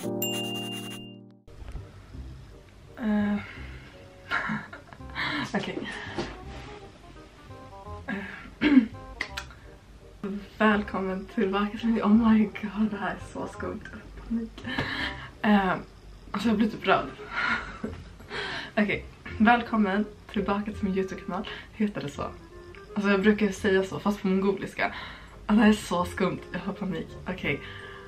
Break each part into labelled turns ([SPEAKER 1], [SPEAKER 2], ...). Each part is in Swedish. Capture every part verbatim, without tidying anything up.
[SPEAKER 1] Uh. Okej. Okay. Uh. Välkommen tillbaka till mig. Oh my god, det här är så skumt. Panik. Uh, alltså jag blir typ röd. Okej, okay. Välkommen tillbaka till min YouTube-kanal. Heter det så? Alltså jag brukar säga så, fast på mongoliska. Alltså, det här är så skumt, jag har panik. Okej.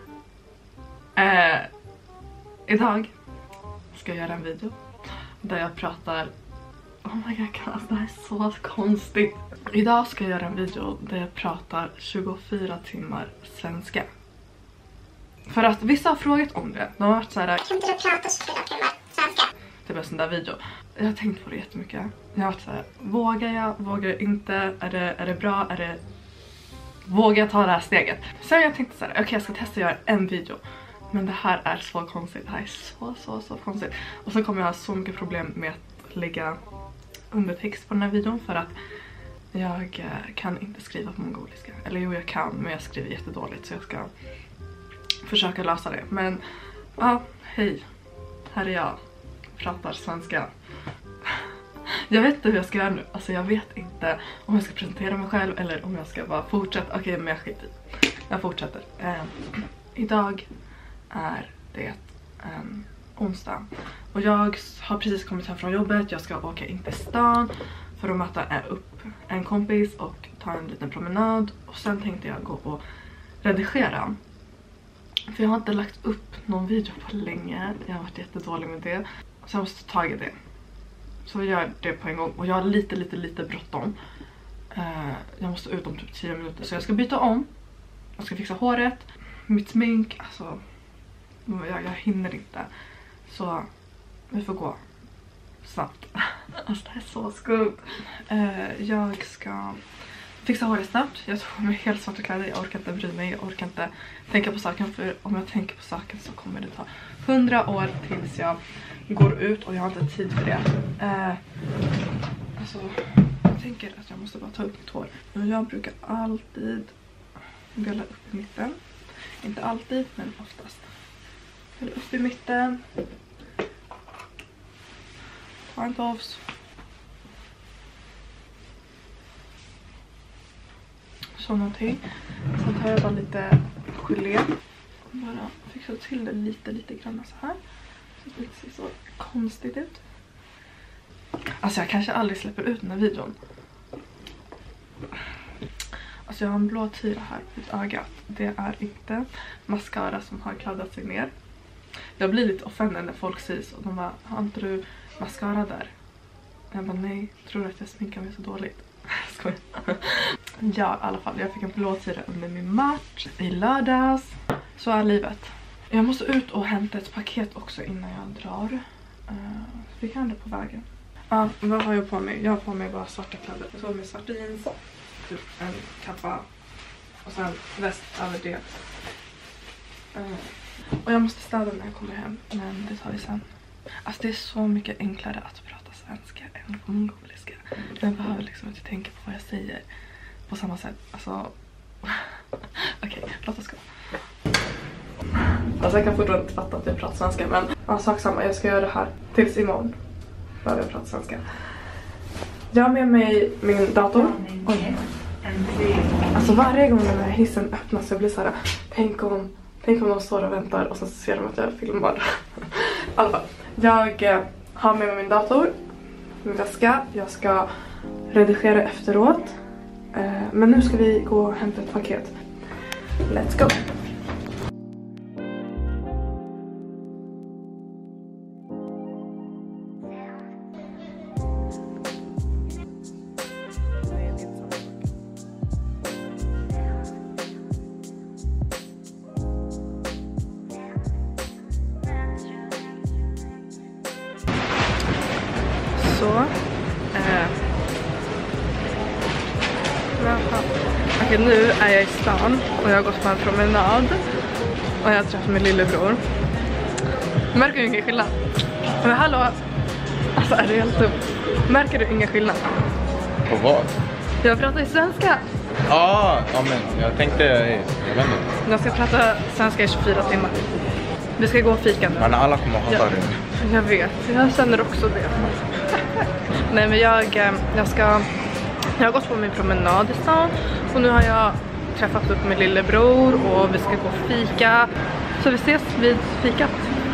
[SPEAKER 1] Okay. Uh, idag ska jag göra en video där jag pratar. Oh my god, alltså, det här är så konstigt. Idag ska jag göra en video där jag pratar tjugofyra timmar svenska. För att vissa har frågat om det. De har varit så här: kan du prata tjugofyra timmar svenska? Typ en sån där video. Jag har tänkt på det jättemycket. Jag har varit så här: vågar jag? Vågar jag inte? Är det, är det bra? Är det... Vågar jag ta det här steget? Sen jag tänkte så här: okej, okay, jag ska testa att göra en video. Men det här är så konstigt. Det här är så, så, så konstigt. Och så kommer jag ha så mycket problem med att lägga undertext på den här videon. För att jag kan inte skriva på mongoliska. Eller jo, jag kan, men jag skriver jättedåligt. Så jag ska försöka lösa det. Men, ja, hej. Här är jag. Pratar svenska. Jag vet inte hur jag ska göra nu. Alltså jag vet inte om jag ska presentera mig själv eller om jag ska bara fortsätta. Okej, okay, men jag skiter i. Jag fortsätter. Eh, idag är det en onsdag. Och jag har precis kommit hem från jobbet. Jag ska åka in till stan för att möta upp en kompis och ta en liten promenad. Och sen tänkte jag gå och redigera. För jag har inte lagt upp någon video på länge. Jag har varit jättedålig med det. Så jag måste ta tag i det. Så jag gör det på en gång. Och jag har lite, lite, lite bråttom. Uh, jag måste ut om typ tio minuter. Så jag ska byta om. Jag ska fixa håret. Mitt smink. Alltså, jag, jag hinner inte. Så vi får gå snabbt. Alltså det här är så skumt. Uh, jag ska fixa håret snabbt. Jag tog mig helt svarta kläder. Jag orkar inte bry mig. Jag orkar inte tänka på saken. För om jag tänker på saken så kommer det ta hundra år tills jag går ut. Och jag har inte tid för det. Uh, alltså, jag tänker att jag måste bara ta upp mitt hår. Jag brukar alltid dela upp i mitten. Inte alltid, men oftast. Dela upp i mitten. Ta en tofs. Så någonting. Sen tar jag bara lite gelé. Bara fixar till det lite, lite grann så här. Så det inte ser så konstigt ut. Alltså jag kanske aldrig släpper ut den här videon. Alltså jag har en blå tira här på ögat. Det är inte mascara som har kladdat sig ner. Jag blir lite offended när folk säger så. De bara, har inte du mascara där? Jag bara, nej. Tror du att jag sminkar mig så dåligt? Skojar. Ja, i alla fall. Jag fick en blå tira under min match i lördags. Så är livet. Jag måste ut och hämta ett paket också innan jag drar. Uh, vi kan det på vägen. Ja, uh, vad har jag på mig? Jag har på mig bara svarta kläder. Jag har med svart jeans. Typ en kappa. Och sen väst över det. Uh, och jag måste städa när jag kommer hem. Men det tar vi sen. Alltså det är så mycket enklare att prata svenska än på mongoliska. Jag behöver liksom inte tänka på vad jag säger. På samma sätt. Alltså. Okej, okay, låt oss gå. Alltså jag kan fortfarande inte fatta att jag pratar svenska. Men ja, sak samma. Jag ska göra det här tills imorgon. För jag pratar svenska. Jag har med mig min dator. Oj. Alltså varje gång den här hissen öppnas så jag blir så här. Tänk om, tänk om de står och väntar och så ser de att jag filmar. I alla fall. Jag eh, har med mig min dator. Min väska. Jag ska redigera efteråt. Eh, men nu ska vi gå och hämta ett paket. Let's go! Så. Eh. Okej, nu är jag i stan och jag har gått på en promenad. Och jag har träffat min lillebror. Märker du ingen skillnad? Men hallå! Alltså är det helt dumt? Märker du ingen skillnad?
[SPEAKER 2] På vad?
[SPEAKER 1] Jag pratar i svenska.
[SPEAKER 2] Ah, ja, men jag tänkte, jag vet inte.
[SPEAKER 1] Jag ska prata svenska i tjugofyra timmar. Vi ska gå och fika nu.
[SPEAKER 2] Men alla kommer att hata
[SPEAKER 1] ja. det. Jag vet, jag känner också det. Nej men jag, jag ska... Jag har gått på min promenad i stan. Och nu har jag träffat upp min lillebror. Och vi ska gå och fika. Så vi ses vid fikat.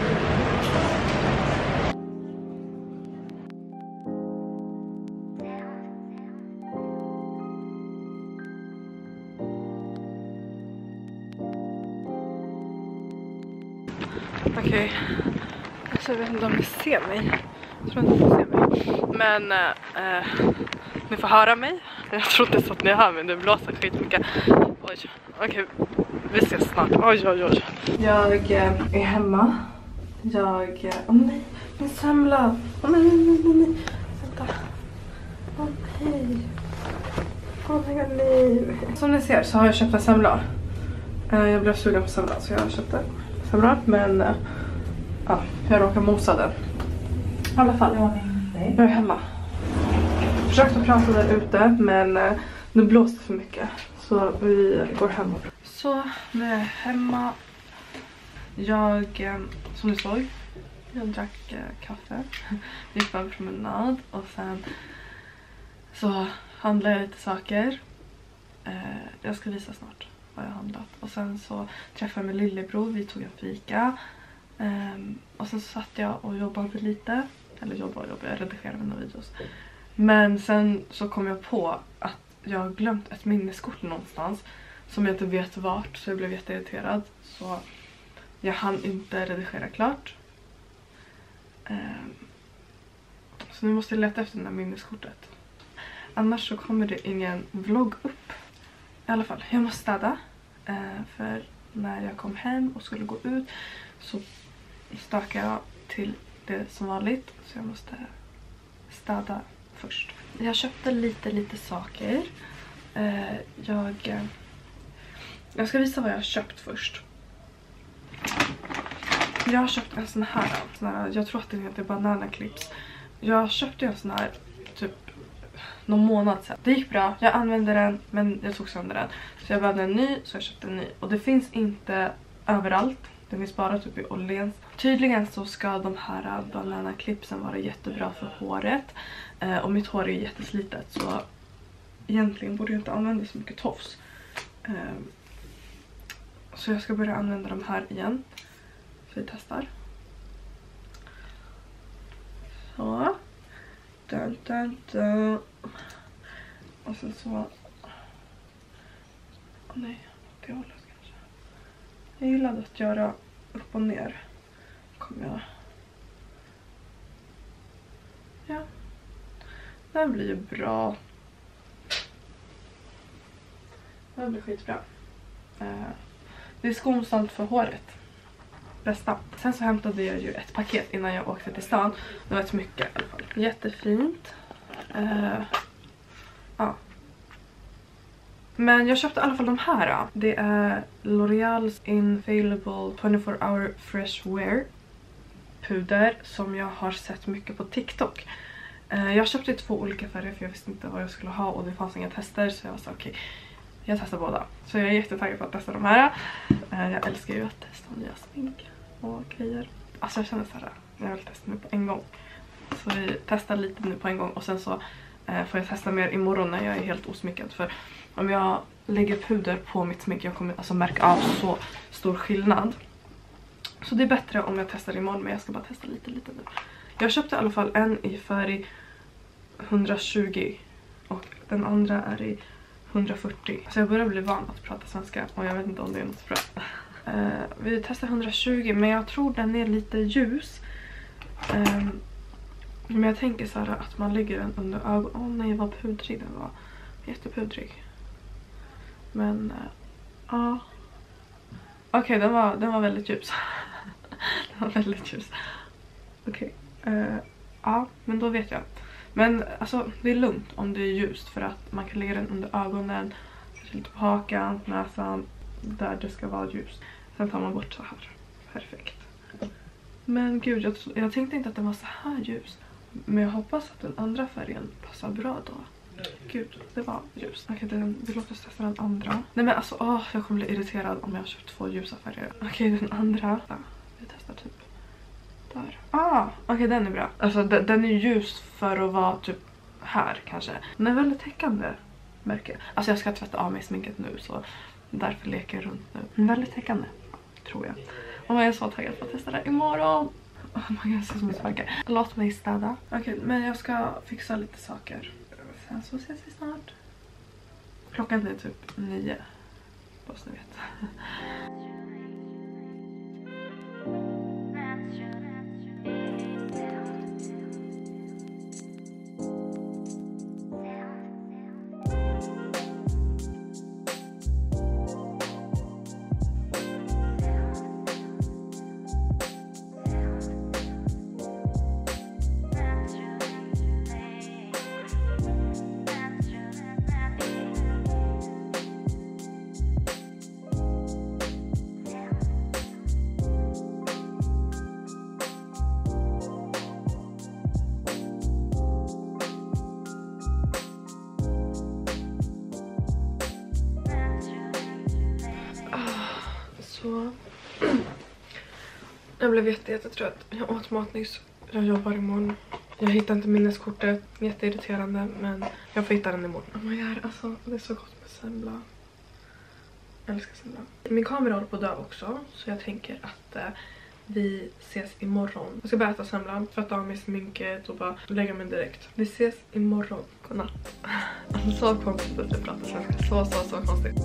[SPEAKER 1] Okej, okay. Alltså, jag vet inte om ni ser mig. Jag tror inte ni får se mig. Men äh, ni får höra mig. Jag tror inte så att ni hör mig. Det blåser skitmycket. Oj, okej. Okay. Vi ses snart. Oj, oj, oj. Jag äh, är hemma. Jag... Åh oh, nej, min semla. Åh oh, nej, nej, nej, nej. Vänta. Åh oh, nej. Åh oh, nej, nej. Som ni ser så har jag köpt en semla. Äh, jag blev sugen på semla så jag köpte semla. Men äh, ja, jag råkar mosa den. I alla fall, jag är hemma. Försökte prata där ute men äh, nu blåste för mycket. Så vi går hem. Så nu är jag hemma. Jag, äh, som ni såg, jag drack äh, kaffe. Gick på en promenad och sen så handlade jag lite saker. Äh, jag ska visa snart vad jag har handlat. Och sen så träffade jag min lillebror, vi tog en fika. Um, och sen så satt jag och jobbade lite. Eller jobbade och jobbade, jag redigerade mina videos. Men sen så kom jag på att jag har glömt ett minneskort någonstans. Som jag inte vet vart, så jag blev jätteirriterad. Så jag hann inte redigera klart. Um, så nu måste jag leta efter det här minneskortet. Annars så kommer det ingen vlogg upp. I alla fall, jag måste städa. Uh, för när jag kom hem och skulle gå ut så stakade jag till det som vanligt. Så jag måste städa först. Jag köpte lite, lite saker. Uh, jag, uh, jag ska visa vad jag har köpt först. Jag har köpt en sån här. Sån här jag tror att den heter Banana Clips. Jag köpte en sån här typ någon månad sedan. Det gick bra, jag använde den men jag tog sönder den. Så jag behövde en ny, så jag köpte en ny. Och det finns inte överallt. Det finns bara typ i Åhléns. Tydligen så ska de här Banana Clipsen vara jättebra för håret. Eh, och mitt hår är jätteslitet så egentligen borde jag inte använda så mycket tofs. Eh, så jag ska börja använda de här igen. Så vi testar. Så. Dun, dun, dun. Och sen så... Åh oh, nej, det hållet kanske. Jag gillade att göra upp och ner. Kommer jag... Ja. Det här blir ju bra. Det här blir skitbra. Uh, det är skonsamt för håret. Bästa. Sen så hämtade jag ju ett paket innan jag åkte till stan. Det var ett mycket i alla fall. Jättefint. Uh, ja. Men jag köpte i alla fall de här. Det är L'Oreals Infallible twenty-four hour Fresh Wear puder som jag har sett mycket på TikTok. Uh, jag köpte två olika färger för jag visste inte vad jag skulle ha och det fanns inga tester så jag var så okej. Okay, jag testar båda. Så jag är jättetaggad på att testa de här. Uh, jag älskar ju att testa nya smink och grejer. Alltså jag känner så här, jag vill testa nu på en gång. Så vi testar lite nu på en gång och sen så uh, får jag testa mer imorgon när jag är helt osminkad. För om jag lägger puder på mitt smink, jag kommer alltså märka av så stor skillnad. Så det är bättre om jag testar imorgon, men jag ska bara testa lite lite nu. Jag köpte i alla fall en i färg hundratjugo och den andra är i hundrafyrtio. Så jag börjar bli van att prata svenska och jag vet inte om det är något bra. Uh, vi testar hundratjugo men jag tror den är lite ljus. Um, men jag tänker så här att man lägger den under ögonen. Åh oh, nej, vad pudrig den var. Jättepudrig. Men ja. Uh, uh. Okej, okay, den, var, den var väldigt ljus. Den var väldigt ljus. Okej. Okay. Uh, ja, men då vet jag. Men alltså det är lugnt om det är ljust för att man kan lägga den under ögonen, lite på hakan, näsan, där det ska vara ljust. Sen tar man bort så här. Perfekt. Men gud, jag, jag tänkte inte att den var så här ljus. Men jag hoppas att den andra färgen passar bra då. Gud, det var ljus. Okej, okay, vi låter oss testa den andra. Nej men alltså, åh, jag kommer bli irriterad om jag har köpt två ljusa färger. Okej, okay, den andra. Ja, Vi testar typ där. Ah, okej okay, den är bra. Alltså den, den är ljus för att vara typ här kanske. Den är väldigt täckande, märker jag. Alltså jag ska tvätta av mig sminket nu så därför leker jag runt nu. Den är väldigt täckande, tror jag. Och jag är så taggad på att testa det imorgon. Oh my god, jag ser så mycket smakar. Låt mig städa. Okej, okay, men jag ska fixa lite saker. Sen så ses vi snart. Klockan är typ nio. Bara så ni vet. Så jag blev jätte, jättetrött. Jag åt mat nyss. Jag jobbar imorgon. Jag hittar inte minneskortet. Jätteirriterande, men jag får hitta den imorgon. Oh my god, alltså det är så gott med semla. Jag älskar semla. Min kamera håller på att dö också, så jag tänker att eh, vi ses imorgon. Jag ska bara äta semlan, tvätta av mig sminket och bara lägga mig direkt. Vi ses imorgon. Godnatt. Alltså så konstigt att jag pratar svenska. Så, så, så konstigt.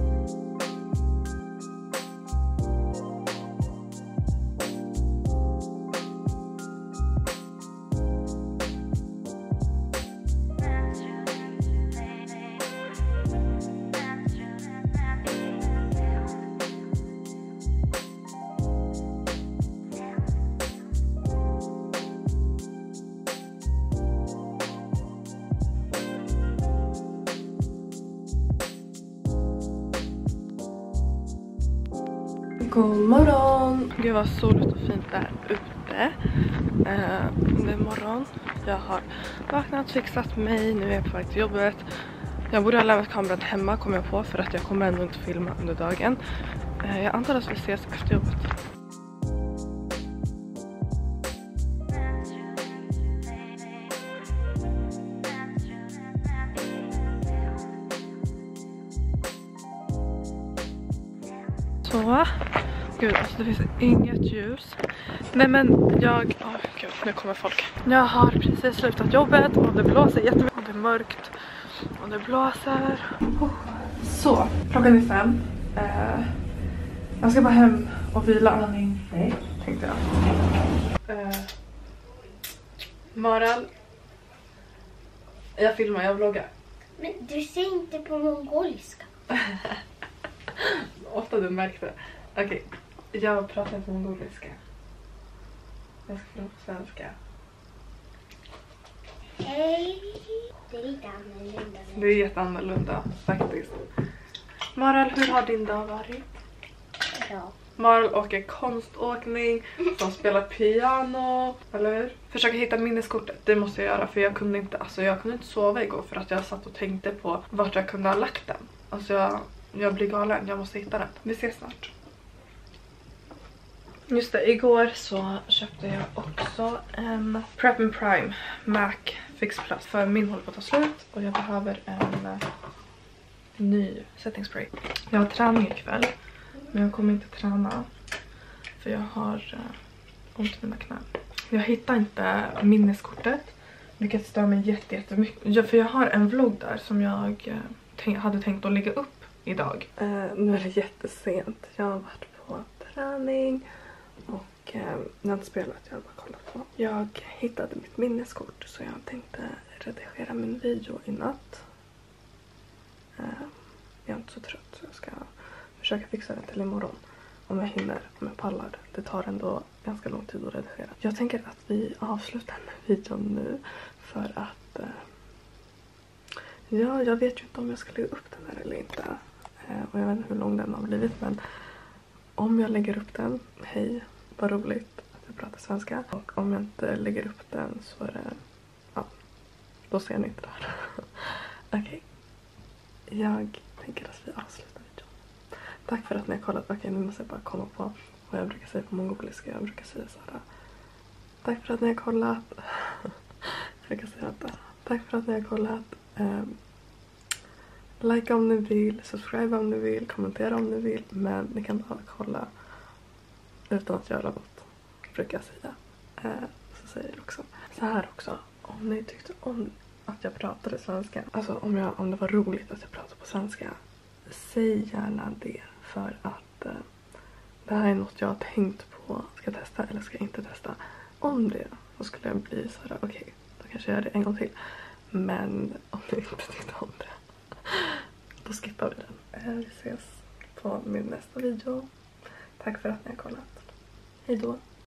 [SPEAKER 1] God morgon! Gud vad soligt och fint där ute. Eh, det är morgon. Jag har vaknat, fixat mig. Nu är jag på väg till jobbet. Jag borde ha lämnat kameran hemma, kom jag på, för att jag kommer ändå inte filma under dagen. Eh, jag antar att vi ses efter jobbet. Så, gud alltså det finns inget ljus. Nej men jag, åh oh, gud nu kommer folk. Jag har precis slutat jobbet och det blåser jättemycket och det är mörkt och det blåser. Så, klockan är fem. Uh, jag ska bara hem och vila. Nej, tänkte jag. Uh, Maral. Jag filmar, jag vloggar.
[SPEAKER 2] Men du ser inte på mongoliska.
[SPEAKER 1] Ofta du märkte. Okej, okay. Jag pratar inte mongoliska. Jag ska prata på svenska.
[SPEAKER 2] Hej. Det är lite annorlunda.
[SPEAKER 1] Det är jätteannorlunda faktiskt. Maral, hur har din dag varit?
[SPEAKER 2] Bra.
[SPEAKER 1] Maral åker konståkning, som spelar piano, eller hur? Försöker hitta minneskortet, det måste jag göra för jag kunde inte, alltså jag kunde inte sova igår för att jag satt och tänkte på vart jag kunde ha lagt den. Alltså jag, jag blir galen, jag måste hitta den. Vi ses snart. Just det, igår så köpte jag också en Prep and Prime Mac Fix Plus för min håller på att ta slut och jag behöver en uh, ny setting spray. Jag har träning ikväll. Men jag kommer inte träna för jag har uh, ont i mina knän. Jag hittar inte minneskortet, vilket stör mig jätte, jättemycket. Ja, för jag har en vlogg där som jag uh, tänk, hade tänkt att lägga upp idag. Uh, nu är det jättesent. Jag har varit på träning och uh, jag har inte spelat, jag har bara kollat på. Jag hittade mitt minneskort så jag tänkte redigera min video i natt. Uh, jag är inte så trött så jag ska försöka fixa det till imorgon. Om jag hinner, om jag pallar. Det tar ändå ganska lång tid att redigera. Jag tänker att vi avslutar den här videon nu. För att... Eh, ja, jag vet ju inte om jag ska lägga upp den här eller inte. Eh, och jag vet inte hur lång den har blivit. Men om jag lägger upp den, hej, vad roligt att jag pratar svenska. Och om jag inte lägger upp den så är det... Ja, då ser ni inte det här. Okej. Okay. Jag tänker att vi avslutar. Tack för att ni har kollat. Okej, nu måste jag bara komma på vad jag brukar säga på mongoliska. Jag brukar säga så här: tack för att ni har kollat. Jag brukar säga att tack för att ni har kollat. Um, like om ni vill, subscribe om ni vill, kommentera om ni vill. Men ni kan bara kolla utan att göra något, brukar jag säga. Uh, så säger jag också så här också. Om ni tyckte om att jag pratade svenska, alltså om, jag, om det var roligt att jag pratade på svenska, säg gärna det. För att uh, det här är något jag har tänkt på. Ska jag testa eller ska jag inte testa? Om det så skulle jag bli så här: okej, okay, då kanske jag gör det en gång till. Men om ni inte tyckte om det, då skippar vi den. Vi ses på min nästa video. Tack för att ni har kollat. Hej då.